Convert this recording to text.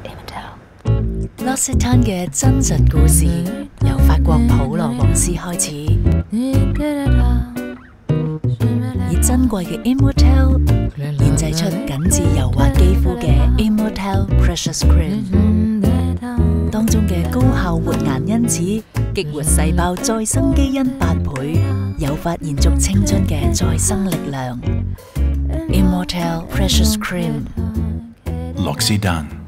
L'Occitane 嘅真實故事，由法國普羅旺斯開始，以珍貴嘅 Immortelle 煉製出緊緻柔滑肌膚嘅 Immortelle Precious Cream， 當中嘅高效活顏因子激活細胞再生基因8倍，誘發延續青春嘅再生力量。Immortelle Precious Cream， L'Occitane。